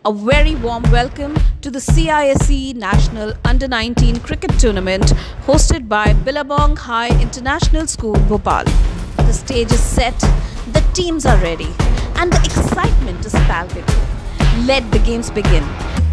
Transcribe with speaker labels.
Speaker 1: A very warm welcome to the CISCE National Under-19 Cricket Tournament hosted by Billabong High International School, Bhopal. The stage is set, the teams are ready, and the excitement is palpable. Let the games begin.